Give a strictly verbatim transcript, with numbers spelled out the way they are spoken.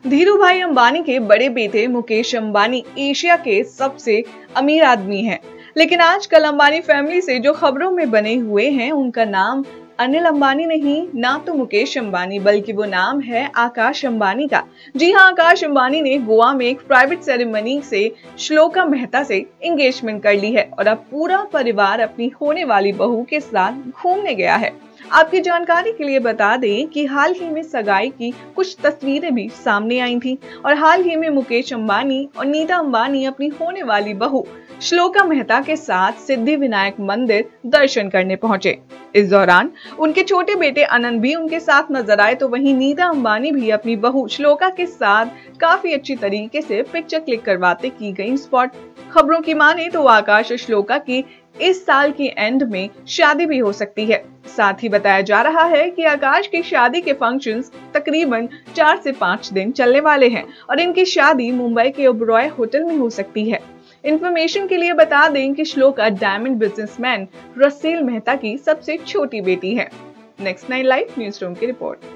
धीरू भाई अंबानी के बड़े बेटे मुकेश अंबानी एशिया के सबसे अमीर आदमी हैं, लेकिन आजकल अंबानी फैमिली से जो खबरों में बने हुए हैं उनका नाम अनिल अंबानी नहीं, ना तो मुकेश अंबानी, बल्कि वो नाम है आकाश अंबानी का। जी हाँ, आकाश अंबानी ने गोवा में एक प्राइवेट सेरेमनी से श्लोका मेहता से एंगेजमेंट कर ली है और अब पूरा परिवार अपनी होने वाली बहू के साथ घूमने गया है। आपकी जानकारी के लिए बता दें कि हाल ही में सगाई की कुछ तस्वीरें भी सामने आई थी और हाल ही में मुकेश अंबानी और नीता अंबानी अपनी होने वाली बहू श्लोका मेहता के साथ सिद्धि विनायक मंदिर दर्शन करने पहुंचे। इस दौरान उनके छोटे बेटे अनंत भी उनके साथ नजर आए, तो वहीं नीता अंबानी भी अपनी बहू श्लोका के साथ काफी अच्छी तरीके से पिक्चर क्लिक करवाते की गई स्पॉट। खबरों की माने तो आकाश और श्लोका की इस साल की एंड में शादी भी हो सकती है। साथ ही बताया जा रहा है कि आकाश की शादी के फंक्शंस तकरीबन चार से पाँच दिन चलने वाले हैं और इनकी शादी मुंबई के ओबरॉय होटल में हो सकती है। इंफॉर्मेशन के लिए बता दें कि श्लोका डायमंड बिजनेसमैन रसील मेहता की सबसे छोटी बेटी है। Next nine live newsroom की रिपोर्ट।